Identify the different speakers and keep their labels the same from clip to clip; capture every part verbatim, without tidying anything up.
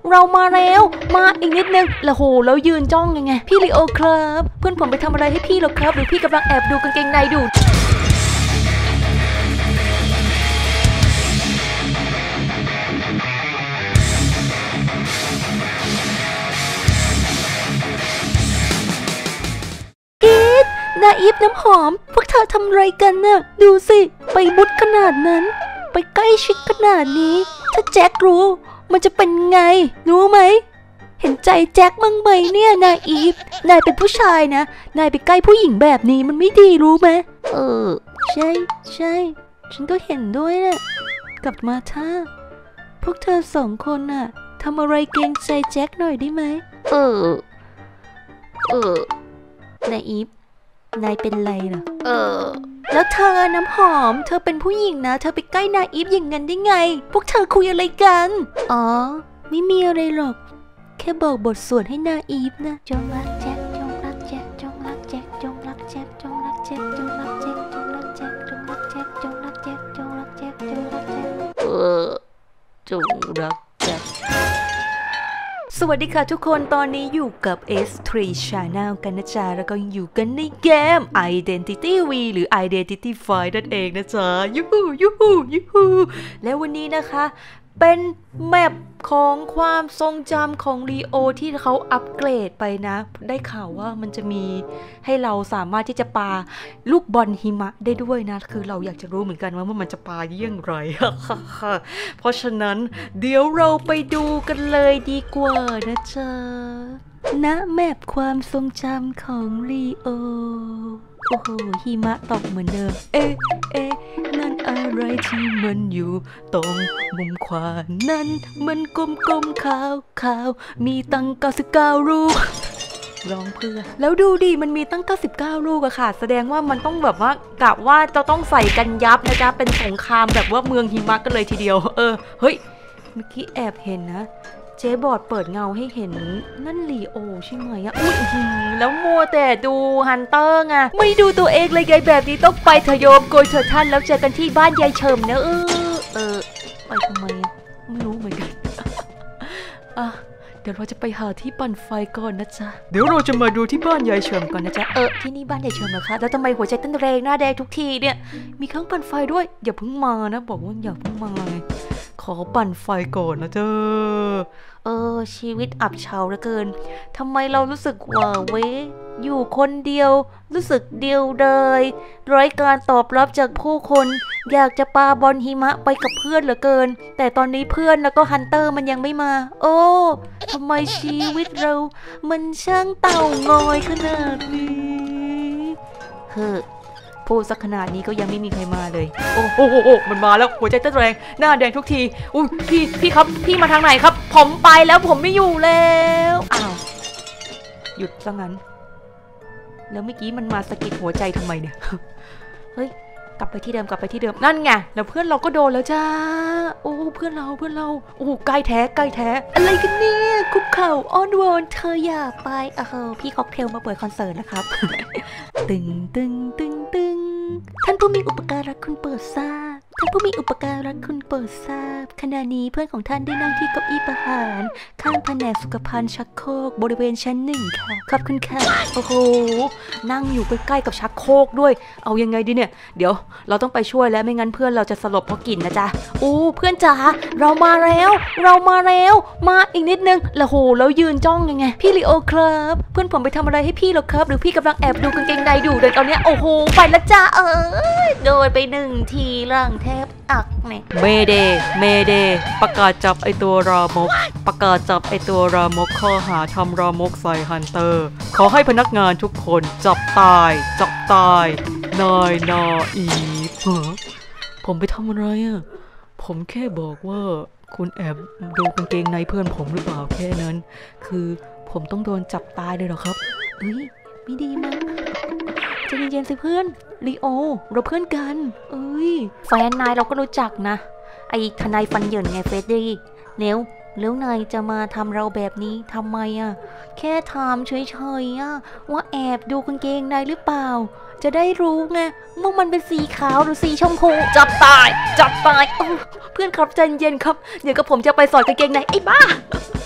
Speaker 1: เรามาแล้วมาอีกนิดนึงแล้วโหแล้วยืนจ้องยังไงพี่ลีโอครับเพื่อนผมไปทำอะไรให้พี่หรอครับหรือพี่กำลังแอบดูกางเกงในดูนาอีฟน้ำหอมพวกเธอทำไรกันน่ะดูสิไปมุดขนาดนั้นไปใกล้ชิดขนาดนี้ถ้าแจ็ครู้มันจะเป็นไงรู้ไหมเห็นใจแจ็คบ้างไหมเนี่ยนาอีฟนายเป็นผู้ชายนะนายไปใกล้ผู้หญิงแบบนี้มันไม่ดีรู้ไหมเออใช่ใช่ฉันก็เห็นด้วยนะกลับมาท่าพวกเธอสองคนน่ะทำอะไรเกรงใจแจ็คหน่อยได้ไหมเออเออนาอีฟนายเป็นไรเหรอเออแล้วเธอน้ำหอมเธอเป็นผู้หญิงนะเธอไปใกล้นาอีฟอย่างนั้นได้ไงพวกเธอคุยอะไรกันอ๋อไม่มีอะไรหรอกแค่บอกบทสวดให้นาอีฟนะจงรักแจ็คจงรักแจ็คจงรักแจ็คจงรักแจ็คจงรักแจ็คจงรักแจ็คจงรักแจ็คจงรักแจ็คจงรักแจ็คจงรักแจ็คจงรักแจ็คเออจงรักแจ็คสวัสดีค่ะทุกคนตอนนี้อยู่กับ เอส ทรี Channel กันนะจ๊ะแล้วก็อยู่กันในเกม Identity V หรือ Identity Five นั่นเองนะจ๊ะยูฮูยูฮูยูฮูแล้ววันนี้นะคะเป็นแมปของความทรงจำของลีโอที่เขาอัปเกรดไปนะได้ข่าวว่ามันจะมีให้เราสามารถที่จะปาลูกบอลหิมะได้ด้วยนะคือเราอยากจะรู้เหมือนกันว่ามันจะปาเยี่ยงไร เพราะฉะนั้นเดี๋ยวเราไปดูกันเลยดีกว่านะจ๊ะณแมปความทรงจำของลีโอโอ้โหหิมะตกเหมือนเดิมเอ๊ะเอ๊ะนั่นอะไรที่มันอยู่ตรงมุมขวานั้นมันกลมๆขาวๆมีตั้งเก้าสิบเก้าลูกร้องเพื่อแล้วดูดิมันมีตั้งเก้าสิบเก้าลูกอะค่ะแสดงว่ามันต้องแบบว่ากะว่าจะต้องใส่กันยับนะจ๊ะเป็นสงครามแบบว่าเมืองหิมะกันเลยทีเดียวเออเฮ้ยเมื่อกี้แอบเห็นนะเจ๊บอร์ดเปิดเงาให้เห็นนั่นลีโอใช่ไหมอะอุ้ยแล้วมัวแต่ดูฮันเตอร์ไงไม่ดูตัวเองเลยไงแบบนี้ต้องไปเถอะโยมโกยเถอะท่านแล้วเจอกันที่บ้านยายเฉิมนะเออเออไปทำไมไม่รู้เหมือนกันอ่ะเดี๋ยวเราจะไปหาที่ปั่นไฟก่อนนะจ๊ะเดี๋ยวเราจะมาดูที่บ้านยายเฉิมก่อนนะจ๊ะเออที่นี่บ้านยายเฉิมเหรอคะแล้วทำไมหัวใจเต้นแรงหน้าแดงทุกทีเนี่ยมีเครื่องปั่นไฟด้วยอย่าเพิ่งมานะบอกว่าอย่าเพิ่งมาขอปั่นไฟก่อนนะเจ้อเออชีวิตอับเฉาเหลือเกินทำไมเรารู้สึกว่าเว้ยอยู่คนเดียวรู้สึกเดียวดายไร้การตอบรับจากผู้คนอยากจะปาบอลหิมะไปกับเพื่อนเหลือเกินแต่ตอนนี้เพื่อนแล้วก็ฮันเตอร์มันยังไม่มาโอ้ทำไมชีวิตเรามันช่างเต่างอยขนาดนี้เฮ้อพูดสักขนาดนี้ก็ยังไม่มีใครมาเลยโอ้โหโอ้มันมาแล้วหัวใจเต้นแรงหน้าแดงทุกทีอุ้ยพี่พี่ครับพี่มาทางไหนครับผมไปแล้วผมไม่อยู่แล้วอ้าวหยุดซะงั้นแล้วเมื่อกี้มันมาสะกิดหัวใจทำไมเนี่ยเฮ้ยกลับไปที่เดิมกลับไปที่เดิมนั่นไงแล้วเพื่อนเราก็โดนแล้วจ้าโอ้เพื่อนเราเพื่อนเราโอ้ใกล้แท้ใกล้แท้อะไรกันเนี่ยคุกเข่าอ้อนวอนเธออย่าไปเออพี่ค็อกเทลมาเปิดคอนเสิร์ตนะครับตึงตึงตึงตึงท่านผู้มีอุปการะคุณเปิดทราบท่านผู้มีอุปการะคุณเปิดทราบขณะนี้เพื่อนของท่านได้นั่งที่เก้าอี้ประหารข้างแผนกสุขภัณฑ์ชักโครกบริเวณชั้นหนึ่งค่ะขอบคุณค่ะโอ้โหนั่งอยู่ใกล้ๆกับชักโครกด้วยเอายังไงดีเนี่ยเดี๋ยวเราต้องไปช่วยแล้วไม่งั้นเพื่อนเราจะสลบเพราะกลิ่นนะจ๊ะอู้เพื่อนจ๋าเรามาแล้วเรามาแล้วมาอีกนิดนึงแล้วโหแล้วยืนจ้องยังไงพี่ลีโอครับเพื่อนผมไปทำอะไรให้พี่หรอครับหรือพี่กำลังแอบดูกางเกงในดูเดี๋ยวตอนนี้โอ้โหไปแล้วจ้าเออโดนไปหนึ่งทีร่างแทบอักเนี่ยเมเดเมเดประกาศจับไอตัวรามกประกาศจับไอตัวรามกข้อหาทำรามกใส่ฮันเตอร์ขอให้พนักงานทุกคนจับตายจับตายนายนาอีฟผมไปทำอะไรอ่ะผมแค่บอกว่าคุณแอบดูกางเกงในเพื่อนผมหรือเปล่าแค่นั้นคือผมต้องโดนจับตายเลยเหรอครับเฮ้ยไม่ดีมั้งใจเย็นๆสิเพื่อนลีโอเราเพื่อนกันเอ้ยแฟนนายเราก็รู้จักนะไอ้ทนายฟันเหยินไงเฟรดดี้แล้วแล้วนายจะมาทำเราแบบนี้ทำไมอ่ะแค่ถามเฉยๆอ่ะว่าแอบดูกางเกงในหรือเปล่าจะได้รู้ไงว่ามันเป็นสีขาวหรือสีชมพูจับตายจับตายเพื่อนครับใจเย็นครับเดี๋ยวกับผมจะไปสอดกางเกงในไอ้บ้า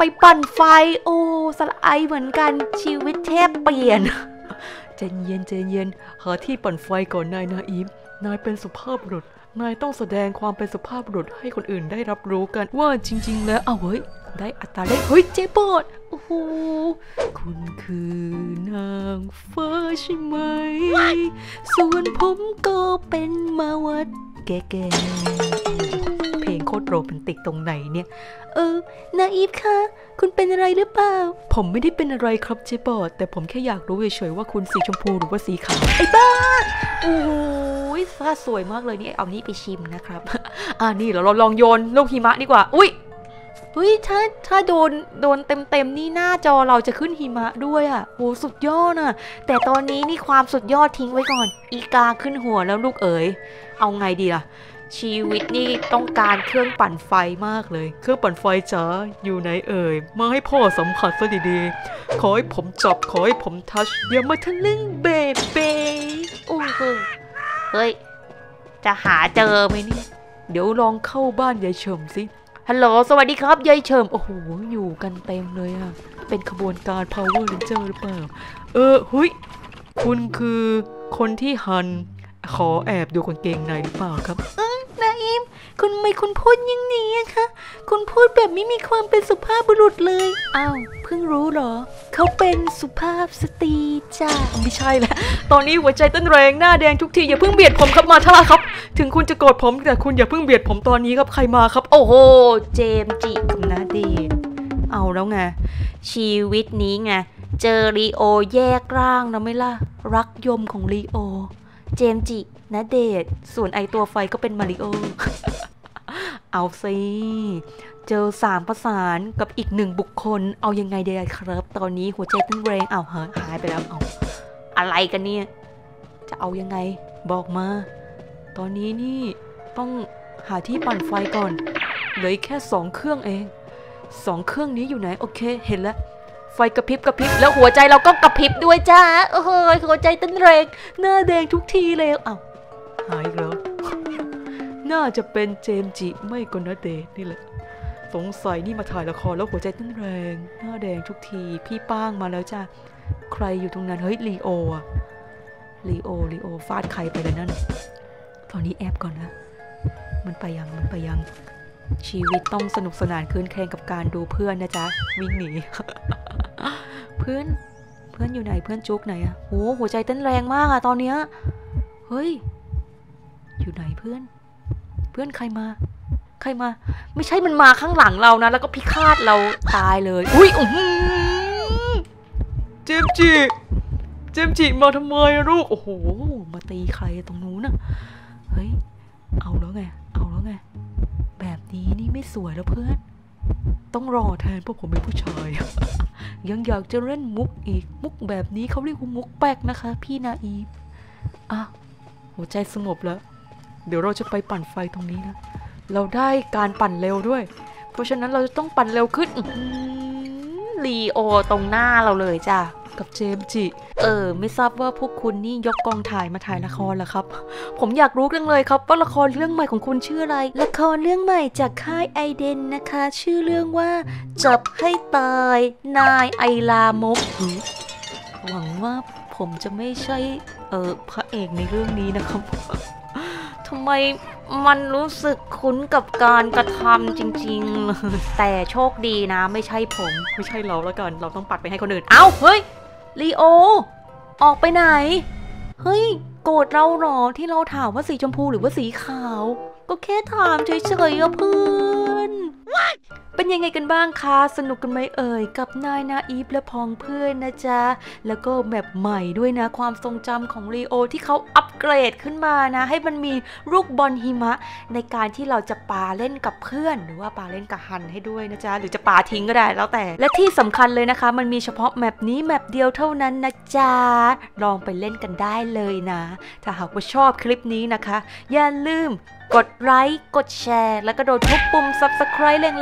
Speaker 1: ไปปั่นไฟโอ้สละไอเหมือนกันชีวิตแทบเปลี่ยนเจนเย็นเจนเย็นหาที่ปั่นไฟก่อนนายนาอีฟนายเป็นสุภาพบุรุษนายต้องแสดงความเป็นสุภาพบุรุษให้คนอื่นได้รับรู้กันว่าจริงๆแล้วเอาเฮ้ยได้อัตราได้เฮ้ยเจ๊บอดโอ้โหคุณคือนางฟ้าใช่ไหมส่วนผมก็เป็นมาวัดแก่ๆเพลงโคตรโรแมนติกตรงไหนเนี่ยเออนาอีฟคะคุณเป็นอะไรหรือเปล่าผมไม่ได้เป็นอะไรครับเจ๊บอดแต่ผมแค่อยากรู้เฉยๆว่าคุณสีชมพูหรือว่าสีขาวไอ้บ้าโอ้โหฟ้าสวยมากเลยนี่เอานี้ไปชิมนะครับอ่านี่เราลองโยนลูกหิมะดีกว่าอุ้ยเฮ้ยถ้าถ้าโดนโดนเต็มเต็มนี่หน้าจอเราจะขึ้นหิมะด้วยอ่ะโหสุดยอดอ่ะแต่ตอนนี้นี่ความสุดยอดทิ้งไว้ก่อนอีกาขึ้นหัวแล้วลูกเอ๋ยเอาไงดีล่ะชีวิตนี่ต้องการเครื่องปั่นไฟมากเลยเครื่องปั่นไฟจ๋าอยู่ไหนเอ่ยมาให้พ่อสัมผัสซะดีๆขอให้ผมจับขอให้ผมทัชอย่ามาทะลึ่งเบเบโอ้โหเฮ้ยจะหาเจอไหมนี่เดี๋ยวลองเข้าบ้านยายเฉิมสิฮัลโหลสวัสดีครับยายเฉิมโอ้โหอยู่กันเต็มเลยอะเป็นขบวนการ Power Ranger หรือเปล่าเออเฮ้ยคุณคือคนที่ฮันขอแอบดูกางเกงในหรือเปล่าครับเออนาอิมคุณไม่คุณพูดอย่างนี้อะคะคุณพูดแบบไม่มีความเป็นสุภาพบุรุษเลยอ้าวเพิ่งรู้เหรอเขาเป็นสุภาพสตรีจ้าไม่ใช่แล้วตอนนี้หัวใจเต้นแรงหน้าแดงทุกทีอย่าเพิ่งเบียดผมครับมาท่าครับถึงคุณจะโกรธผมแต่คุณอย่าเพิ่งเบียดผมตอนนี้ครับใครมาครับโอ้โหเจมจิกับนาเดชเอาแล้วไงชีวิตนี้ไงเจอลีโอแยกร่างนะไม่ล่ะรักยมของลีโอเจมจิณเดชน์ส่วนไอตัวไฟก็เป็นมาริโอ เอาสิเจอสามประสานกับอีกหนึ่งบุคคลเอายังไงเดียครับตอนนี้หัวใจเต้นแรงเอาหายหายไปแล้วเอาอะไรกันเนี่ยจะเอายังไงบอกมาตอนนี้นี่ต้องหาที่ปั่นไฟก่อนเหลือแค่สองเครื่องเองสองเครื่องนี้อยู่ไหนโอเคเห็นแล้วไฟกระพริบกระพริบแล้วหัวใจเราก็กระพริบด้วยจ้าโอ้โหหัวใจเต้นแรงหน้าแดงทุกทีเลยเอาหายแล้วน่าจะเป็นเจมจิไม่ก็ณเดชน์นี่แหละสงสัยนี่มาถ่ายละครแล้วหัวใจเต้นแรงหน้าแดงทุกทีพี่ป้างมาแล้วจ้าใครอยู่ตรงนั้นเฮ้ยลีโออะลีโอลีโอฟาดใครไปแล้วนั่นตอนนี้แอบก่อนนะมันไปยังมันไปยังชีวิตต้องสนุกสนานคืนแข่งกับการดูเพื่อนนะจ๊ะวิ่งหนี เพื่อนเพื่อนอยู่ไหนเพื่อนจุกไหนอะโอ้หัวใจเต้นแรงมากอะตอนเนี้ยเฮ้ยอยู่ไหนเพื่อนเพื่อนใครมาใครมาไม่ใช่มันมาข้างหลังเรานะแล้วก็พิฆาตเราตายเลยอุ้ยอื้อหือเจมจิเจมจิมาทำไมลูกโอ้โหมาตีใครตรงนู้นน่ะเฮ้ยเอาแล้วไงเอาแล้วไงแบบนี้นี่ไม่สวยแล้วเพื่อนต้องรอแทนพวกผมเป็นผู้ชาย ยังอยากจะเล่นมุกอีกมุกแบบนี้เขาเรียกว่ามุกแป๊กนะคะพี่นาอีฟอ่ะหัวใจสงบแล้วเดี๋ยวเราจะไปปั่นไฟตรงนี้นะเราได้การปั่นเร็วด้วยเพราะฉะนั้นเราจะต้องปั่นเร็วขึ้นลีโอตรงหน้าเราเลยจ้ะกับเจมจิเออไม่ทราบว่าพวกคุณนี่ยกกองถ่ายมาถ่ายละครเหรอครับผมอยากรู้เรื่องเลยครับว่าละครเรื่องใหม่ของคุณชื่ออะไรละครเรื่องใหม่จากค่ายไอเดนนะคะชื่อเรื่องว่าจับให้ตายนายไอลามกหวังว่าผมจะไม่ใช่เออพระเอกในเรื่องนี้นะครับทำไมมันรู้สึกคุ้นกับการกระทำจริงๆแต่โชคดีนะไม่ใช่ผมไม่ใช่เราแล้วกันเราต้องปัดไปให้คนอื่นเอ้าเฮ้ยลีโอออกไปไหนเฮ้ยโกรธเราหรอที่เราถามว่าสีชมพูหรือว่าสีขาวก็แค่ถามเฉยๆอะเพื่อนเป็นยังไงกันบ้างคะสนุกกันไหมเอ่ยกับนายนาอีฟและพองเพื่อนนะจ๊ะแล้วก็แบบใหม่ด้วยนะความทรงจำของลีโอที่เขาอัปเกรดขึ้นมานะให้มันมีลูกบอลหิมะในการที่เราจะปาเล่นกับเพื่อนหรือว่าปาเล่นกับฮันให้ด้วยนะจ๊ะหรือจะปาทิ้งก็ได้แล้วแต่และที่สำคัญเลยนะคะมันมีเฉพาะแมปนี้แมปเดียวเท่านั้นนะจ๊ะลองไปเล่นกันได้เลยนะถ้าหากว่าชอบคลิปนี้นะคะอย่าลืมกดไลค์กดแชร์แล้วก็โดนทุบปุ่ม ซับสไครบ์ แรงๆนะจ๊ะ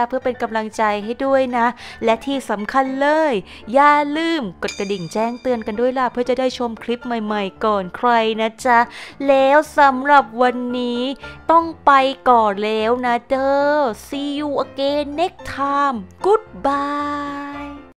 Speaker 1: เพื่อเป็นกำลังใจให้ด้วยนะและที่สำคัญเลยอย่าลืมกดกระดิ่งแจ้งเตือนกันด้วยล่ะเพื่อจะได้ชมคลิปใหม่ๆก่อนใครนะจ๊ะแล้วสำหรับวันนี้ต้องไปก่อนแล้วนะเด้อ see you again next time goodbye